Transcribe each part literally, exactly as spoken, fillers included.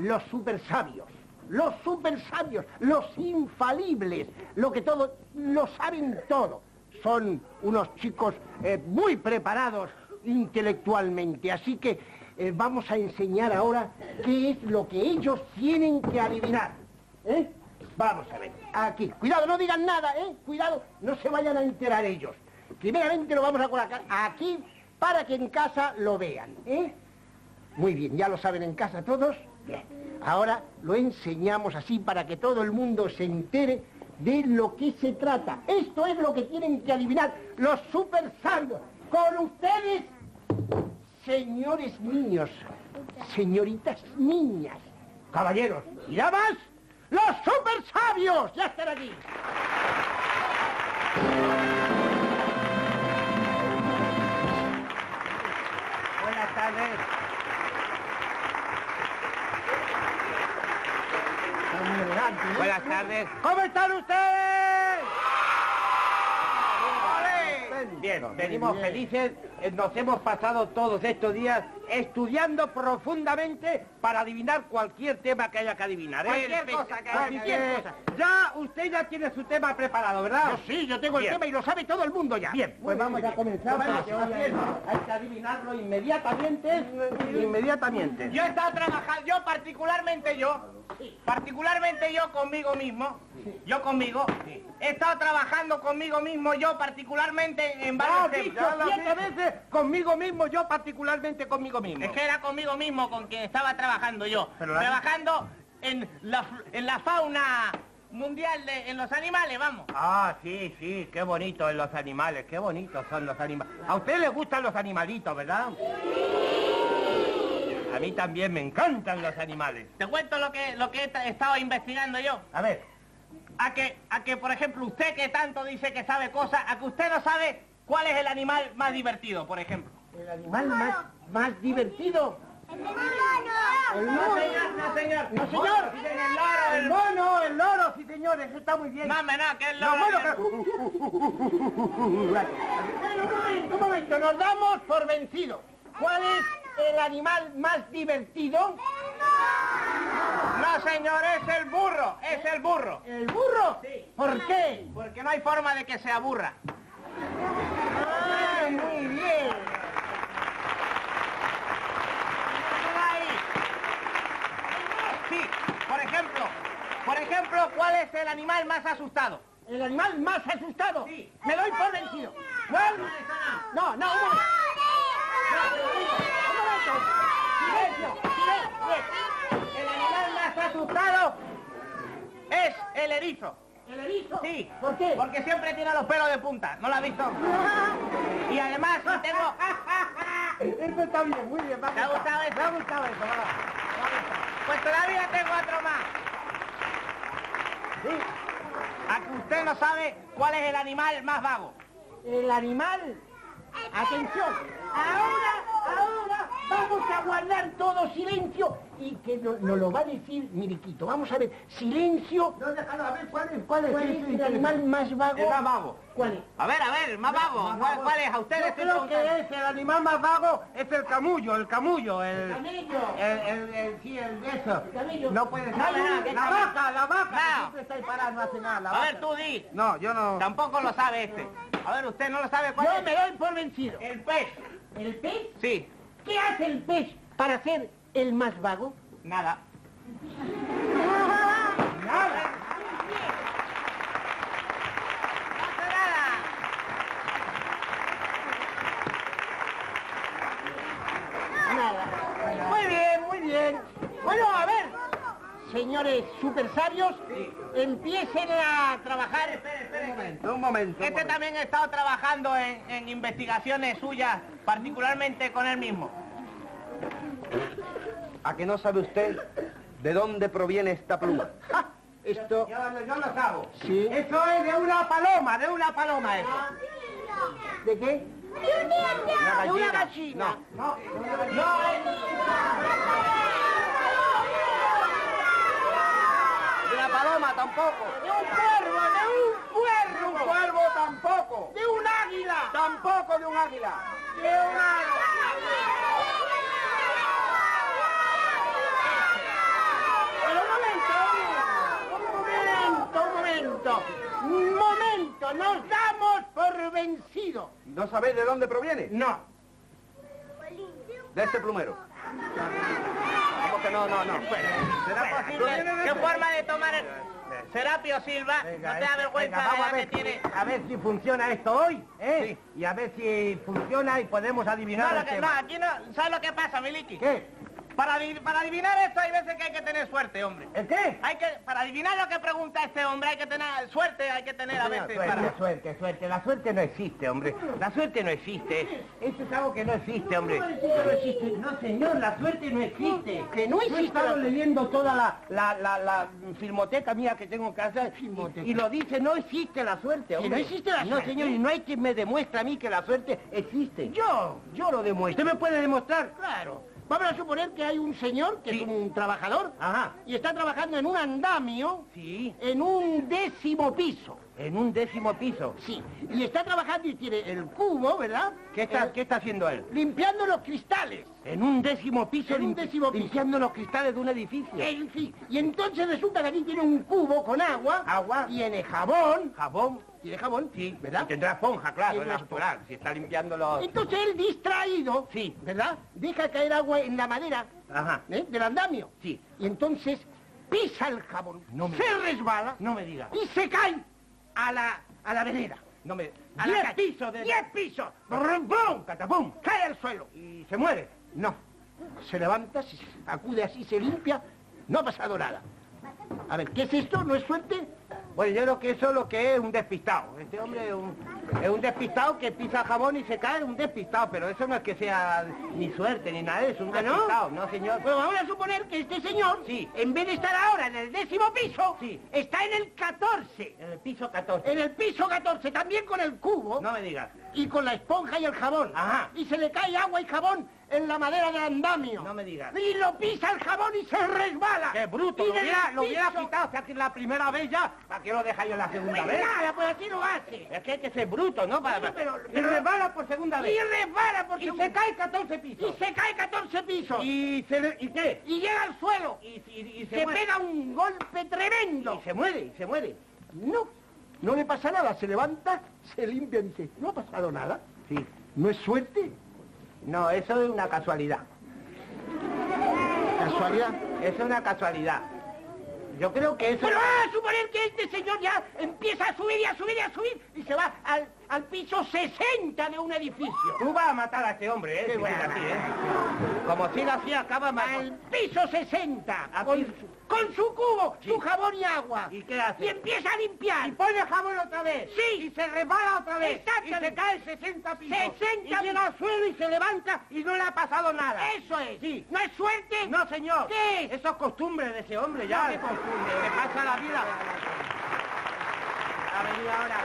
los super sabios, los super sabios, los infalibles, lo que todo, lo saben todo. Son unos chicos eh, muy preparados intelectualmente, así que eh, vamos a enseñar ahora qué es lo que ellos tienen que adivinar. ¿Eh? Vamos a ver, aquí. Cuidado, no digan nada, ¿eh? Cuidado, no se vayan a enterar ellos. Primeramente lo vamos a colocar aquí para que en casa lo vean, ¿eh? Muy bien, ¿ya lo saben en casa todos? Bien. Ahora lo enseñamos así para que todo el mundo se entere de lo que se trata. Esto es lo que tienen que adivinar los super sabios. Con ustedes, señores niños, señoritas niñas, caballeros y damas, los super sabios. Ya están aquí. Buenas tardes. Buenas tardes. ¿Cómo están ustedes? Bien, venimos felices. Nos hemos pasado todos estos días estudiando profundamente para adivinar cualquier tema que haya que adivinar. ¿eh? Cualquier cosa que haya Cualquier que- cosa. Ya, usted ya tiene su tema preparado, ¿verdad? Yo sí, yo tengo el Bien. tema y lo sabe todo el mundo ya. Bien, pues vamos a comenzar. Vamos, Porque hoy hay, hay que adivinarlo inmediatamente. Inmediatamente. Yo he estado trabajando, yo particularmente yo, particularmente yo conmigo mismo, yo conmigo, he estado trabajando conmigo mismo, yo particularmente en Ya varios has dicho temas. siete veces conmigo mismo, yo particularmente conmigo mismo. Es que era conmigo mismo con quien estaba trabajando yo, Pero la- trabajando en la, en la fauna mundial de, en los animales, vamos. Ah, sí, sí, qué bonito en los animales, qué bonitos son los animales. A usted le gustan los animalitos, ¿verdad? A mí también me encantan los animales. Te cuento lo que, lo que he tra- estado investigando yo. A ver, A que, a que, por ejemplo, usted que tanto dice que sabe cosas, a que usted no sabe cuál es el animal más divertido, por ejemplo. El animal más, más divertido. No, señor, no, señor. No, señor. Dicen el loro, El el... mono, el loro, sí, señor, eso está muy bien. No, hombre, no, que el No, loro... bueno, que- Bueno, un momento, un momento, nos damos por vencidos. ¿Cuál es el animal más divertido? No, señor, es el burro, es el burro. ¿El burro? Sí. ¿Por qué? Porque no hay forma de que se aburra. Ah, muy bien. Ahí. Sí, por ejemplo, por ejemplo, ¿cuál es el animal más asustado? El animal más asustado. Sí. Me doy por vencido. ¿Cuál? No, no, un momento. Un momento. Silencio, silencio. El animal más asustado es el erizo. ¿El erizo? Sí. ¿Por qué? Porque siempre tiene los pelos de punta, ¿no lo has visto? Y además, si tengo... Eso está bien, muy bien. ¿Te ha gustado eso? Me ha gustado eso, va. Pues todavía tengo otro más. Sí. A que usted no sabe cuál es el animal más vago. El animal... Atención. Ahora, ahora vamos a guardar todo silencio y que nos no lo va a decir Miriquito. Vamos a ver, silencio. no, déjalo, a ver, ¿cuál es? ¿Cuál es, ¿Cuál es el animal más vago? El más vago. ¿Cuál es? A ver, a ver, el más vago. ¿Cuál, cuál es? A usted le Yo estoy creo preguntando. que es el animal más vago, es el camullo, el camullo, el... Camello. El, el, el, sí, el de eso. Camello. No puede ser. No, no, no, que la camello. vaca, la vaca, No. que siempre está ahí parada, no hace nada, la A vaca. ver, tú di. No, yo no... Tampoco lo sabe este. A ver, usted no lo sabe cuál Yo es. me doy por vencido. El pez. ¿El pez? Sí, ¿Qué hace el pez para ser el más vago? nada. Nada. No hace nada. Nada. Muy bien, muy bien. Bueno, a ver, señores super sabios, empiecen a trabajar. Espere, Un espere. momento, un momento. un Este momento. también ha estado trabajando en, en investigaciones suyas, particularmente con él mismo. ¿A que no sabe usted de dónde proviene esta pluma? ¡Ja! Esto... Yo, yo lo sabo. Sí. Eso es de una paloma, de una paloma eso. ¿De qué? Una De una gallina. gallina. No, No, es de una paloma tampoco. De un cuervo, de un De un cuervo. cuervo tampoco. De un águila. Tampoco de un águila. De un águila. momento, nos damos por vencido. ¿No sabéis de dónde proviene? No. De este plumero. ¿Cómo que no, no, no? ¿Será posible? ¿Qué forma de tomar el... Serapio Silva? Venga, ¿No te da venga, vergüenza vamos de a la que ver, tiene? a ver si funciona esto hoy, ¿eh? Y a ver si funciona y podemos adivinar No, lo el que, no, tema. aquí no... ¿Sabes lo que pasa, Miliki? ¿Qué? Para, adi- para adivinar esto hay veces que hay que tener suerte, hombre. ¿El qué? Hay que, para adivinar lo que pregunta este hombre hay que tener suerte, hay que tener a veces. Suerte, para- suerte, suerte. La suerte no existe, hombre. La suerte no existe. Eso es algo que no existe, hombre. ¿Cómo decir que no existe? No, señor, la suerte no existe. Que no Yo he existe estado la- leyendo toda la, la, la, la filmoteca mía que tengo en casa Filmoteca. y, y lo dice, no existe la suerte, hombre. no existe la No, suerte? señor, y no hay quien me demuestre a mí que la suerte existe. Yo, yo lo demuestro. ¿Usted me puede demostrar? Claro. Vamos a suponer que hay un señor que Sí. es un trabajador Ajá. y está trabajando en un andamio Sí, en un décimo piso. en un décimo piso. Sí. Y está trabajando y tiene el cubo, ¿verdad? ¿Qué está, Eh, ¿qué está haciendo él? limpiando los cristales. En un décimo piso, En un limpi- décimo piso. limpiando los cristales de un edificio. En fin. Y entonces resulta que aquí tiene un cubo con agua. Agua. Tiene jabón. Jabón. Tiene jabón. Sí, ¿verdad? y tendrá esponja, claro, Tiene es una natural. Si está limpiando los... Entonces él distraído, Sí. ¿verdad? Deja caer agua en la madera Ajá. ¿eh? del andamio. Sí. Y entonces pisa el jabón, No me se diga. resbala No me diga. y se cae a la, a la vereda. No me... A la Diez calle. pisos de... ¡Diez pisos! ¡Brum, brum! Catapum. Cae al suelo. Y se muere. No. Se levanta, se acude así, se limpia. No ha pasado nada. A ver, ¿qué es esto? ¿No es suerte? Bueno, yo creo que eso es lo que es un despistado. Este hombre es un, es un despistado que pisa jabón y se cae, un despistado. Pero eso no es que sea ni suerte ni nada, es un ¿Ah, no? despistado, ¿no, señor? Bueno, vamos a suponer que este señor, Sí. en vez de estar ahora en el décimo piso, Sí. está en el catorce. En el piso catorce. En el piso catorce, también con el cubo No me digas. y con la esponja y el jabón. Ajá. Y se le cae agua y jabón en la madera del andamio. No me digas. Y lo pisa el jabón y se resbala. ¡Qué bruto! Y Lo del hubiera, lo hubiera piso- quitado si hace la primera vez ya. ¿Para qué lo deja yo la segunda vez? Nada, pues así lo hace. Es que hay que ser bruto, ¿no? Para, Bueno, pero- y resbala por segunda vez. Y resbala porque Y se cae catorce pisos. Y se cae catorce pisos. Y, se le- ¿y qué? Y llega al suelo. Y, y- y se, Se muere. pega un golpe tremendo. Y se muere, y se muere. No, no le pasa nada. Se levanta, se limpia y dice, no ha pasado nada. Sí. ¿No es suerte? No, eso es una casualidad. ¿Casualidad? Eso es una casualidad. Yo creo que eso... Pero vamos a suponer que este señor ya empieza a subir y a subir y a subir y se va al, al piso sesenta de un edificio. Tú vas a matar a este hombre, ¿eh? Qué Si bueno. sigue así, ¿eh? Como siga así, acaba Al mal. piso sesenta, Al con, piso. su- con su cubo, Sí. su jabón y agua. ¿Y qué hace? Y empieza a limpiar. Y pone jabón otra vez. Sí. Y se resbala otra vez. Exactamente. Y se cae sesenta pisos. sesenta Y llega al suelo y se levanta y no le ha pasado nada. Eso es. Sí. ¿No es suerte? No, señor. ¿Qué es? Eso es costumbre de ese hombre, ya. ¿Qué costumbre? Le pasa la vida. Ha venido ahora.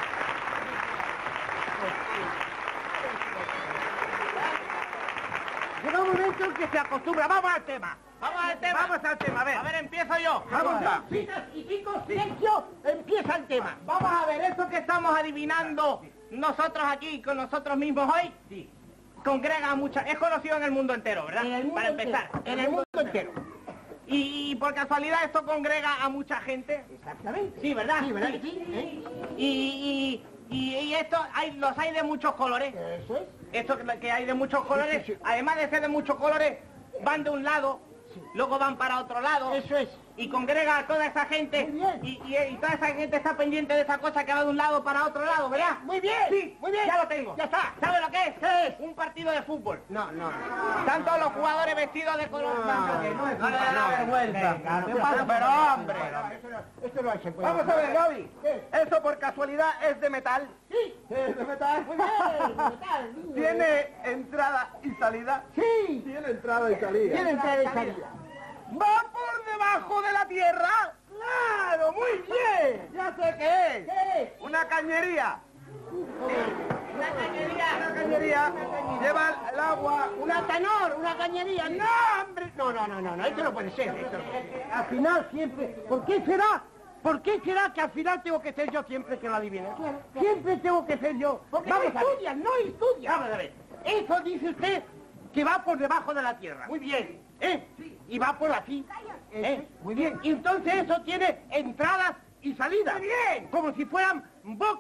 Llega un momento en que se acostumbra. Vamos al tema. Vamos al tema. Vamos al tema, a ver. A ver, empiezo yo. Vamos allá. Chicas y chicos, silencio, empieza el tema. Vamos a ver, eso que estamos adivinando nosotros aquí con nosotros mismos hoy, Sí. congrega a mucha... Es conocido en el mundo entero, ¿verdad? En el mundo Para empezar. entero, en el mundo entero. Y, y por casualidad esto congrega a mucha gente. Exactamente. Sí, ¿verdad? Sí, ¿verdad que sí? ¿Eh? Y, y, y, y esto hay, los hay de muchos colores. Eso es. Esto que- que hay de muchos colores, Sí, sí, sí. además de ser de muchos colores, van de un lado, luego van para otro lado. Eso es. Y congrega a toda esa gente. Muy bien. Y, y- y toda esa gente está pendiente de esa cosa que va de un lado para otro lado, ¿verdad? Muy bien. Sí, muy bien. ya lo tengo. Ya está. ¿Sabe lo que es? ¿Qué es? Un partido de fútbol. No, no. Están todos los jugadores vestidos de color blanco. que no es No le da no, vergüenza. venga, ¿Qué pero- pasa? pero, hombre. Esto no, esto no se puede. Vamos a ver, Gaby. ¿Qué? ¿Eso por casualidad es de metal? Sí. ¿Es de metal? Muy bien. ¿Qué tal, niño? ¿Tiene entrada y salida? Sí. Tiene entrada y salida. Tiene entrada y salida. ¿Va por debajo de la tierra? ¡Claro! ¡Muy bien! Ya sé qué es. ¿Qué es? Una cañería. Una cañería. Una cañería. Lleva el agua. Una tanor, una cañería. ¡No, hombre! No, no, no, no, no, esto no puede ser. Esto no puede ser. Al final siempre... ¿Por qué será? ¿Por qué será que al final tengo que ser yo siempre que lo adivine? Siempre tengo que ser yo. Porque Vamos no a ver. estudian, no estudian. Vamos a ver. Eso dice usted que va por debajo de la tierra. Muy bien. ¿Eh? Y va por aquí. ¿Eh? Muy bien. Y entonces eso tiene entradas y salidas. Muy bien. Como si fueran bocas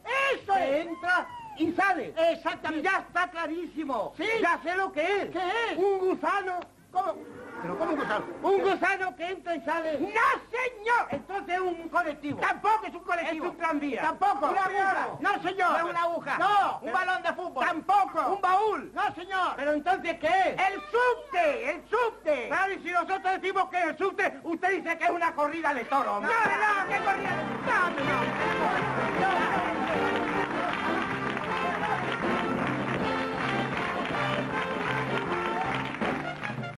Eso que es. entra y sale. Exactamente. Y ya está clarísimo. Sí. Ya sé lo que es. ¿Qué es? Un gusano. ¿Cómo? ¿Pero cómo un gusano? Un gusano que entra y sale. ¡No, señor! Entonces es un colectivo. Tampoco es un colectivo. Es un tranvía. Tampoco. Una aguja. No, señor. No es una aguja. No. Un balón de fútbol. Tampoco. Un baúl. No, señor. Pero entonces, ¿qué es? El subte, el subte. Claro, y si nosotros decimos que es el subte, usted dice que es una corrida de toros. No, no, qué corriente. No, no.